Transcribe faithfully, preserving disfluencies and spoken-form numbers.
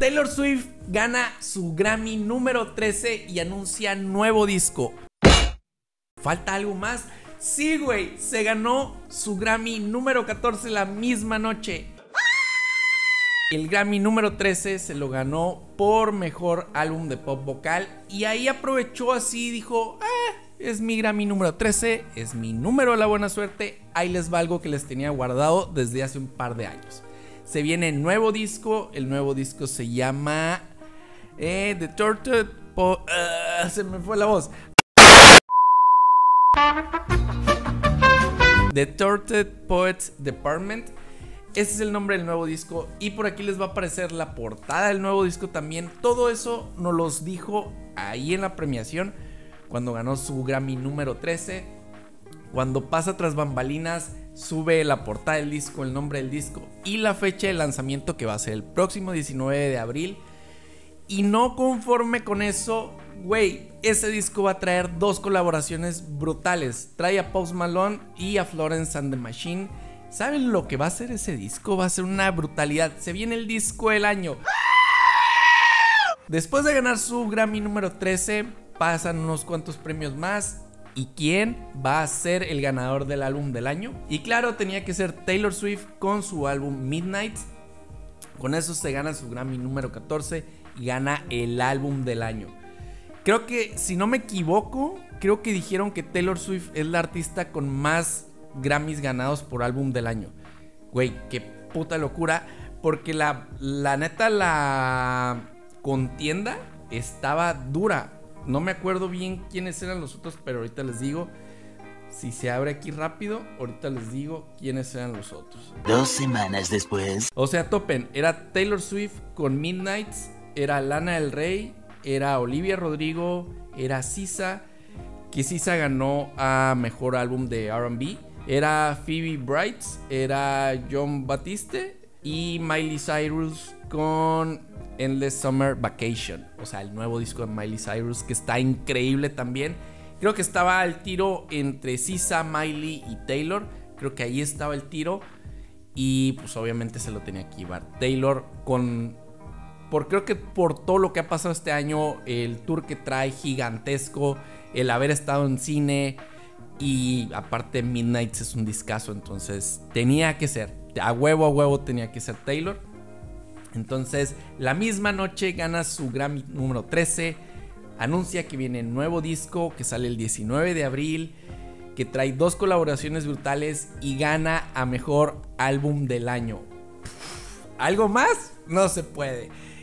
Taylor Swift gana su Grammy número trece y anuncia nuevo disco. ¿Falta algo más? Sí, güey, se ganó su Grammy número catorce la misma noche. El Grammy número trece se lo ganó por mejor álbum de pop vocal. Y ahí aprovechó así y dijo, ah, es mi Grammy número trece, es mi número de la buena suerte. Ahí les va algo que les tenía guardado desde hace un par de años. Se viene nuevo disco, el nuevo disco se llama eh, The Tortured Po... Uh, se me fue la voz. The Tortured Poets Department. Ese es el nombre del nuevo disco. Y por aquí les va a aparecer la portada del nuevo disco también. Todo eso nos los dijo ahí en la premiación, cuando ganó su Grammy número trece. Cuando pasa tras bambalinas, sube la portada del disco, el nombre del disco y la fecha de lanzamiento, que va a ser el próximo diecinueve de abril. Y no conforme con eso, güey, ese disco va a traer dos colaboraciones brutales. Trae a Post Malone y a Florence and the Machine. ¿Saben lo que va a ser ese disco? Va a ser una brutalidad. Se viene el disco del año. Después de ganar su Grammy número trece, pasan unos cuantos premios más. ¿Y quién va a ser el ganador del álbum del año? Y claro, tenía que ser Taylor Swift con su álbum Midnight. Con eso se gana su Grammy número catorce y gana el álbum del año. Creo que, si no me equivoco, creo que dijeron que Taylor Swift es la artista con más Grammys ganados por álbum del año. Güey, qué puta locura. Porque la, la neta, la contienda estaba dura. No me acuerdo bien quiénes eran los otros, pero ahorita les digo. Si se abre aquí rápido, ahorita les digo quiénes eran los otros. Dos semanas después. O sea, topen, era Taylor Swift con Midnight, era Lana del Rey, era Olivia Rodrigo, era SZA, que SZA ganó a mejor álbum de R and B. Era Phoebe Bright, era Jon Batiste y Miley Cyrus con Endless Summer Vacation. O sea, el nuevo disco de Miley Cyrus, que está increíble también. Creo que estaba el tiro entre SZA, Miley y Taylor. Creo que ahí estaba el tiro. Y pues obviamente se lo tenía que llevar Taylor con... Por, creo que por todo lo que ha pasado este año, el tour que trae gigantesco, el haber estado en cine... Y aparte Midnight es un discazo, entonces tenía que ser, a huevo a huevo tenía que ser Taylor. Entonces la misma noche gana su Grammy número trece. Anuncia que viene nuevo disco que sale el diecinueve de abril, que trae dos colaboraciones brutales y gana a mejor álbum del año. ¿Algo más? No se puede.